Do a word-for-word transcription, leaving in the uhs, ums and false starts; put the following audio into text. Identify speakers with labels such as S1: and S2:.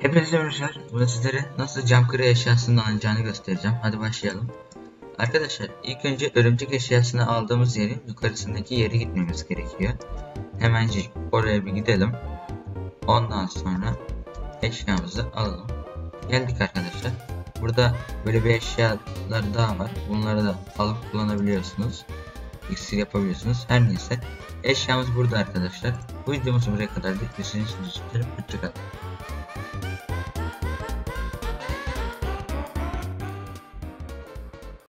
S1: Hepinize merhabalar. Burada sizlere nasıl cam kırığı eşyasının alınacağını göstereceğim. Hadi başlayalım. Arkadaşlar ilk önce örümcek eşyasını aldığımız yerin yukarısındaki yere gitmemiz gerekiyor. Hemencik oraya bir gidelim. Ondan sonra eşyamızı alalım. Geldik arkadaşlar. Burada böyle bir eşyalar daha var. Bunları da alıp kullanabiliyorsunuz. İksir yapabiliyorsunuz. Her neyse. Eşyamız burada arkadaşlar. Bu videomuz buraya kadar. Düşünüyorsunuz. Hoşçakalın.